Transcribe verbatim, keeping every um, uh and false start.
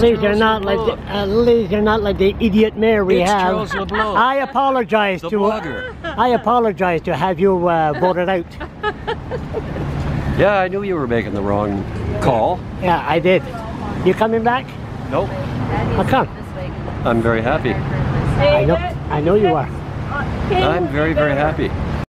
least you're not like the, at least you're not like the idiot mayor we it's have. Charles LeBlanc. I apologize the to blogger. I apologize to have you uh, voted out. Yeah, I knew you were making the wrong call. Yeah, I did. You coming back? Nope. How come? I'm very happy. I know. I know you are. I'm very, very happy.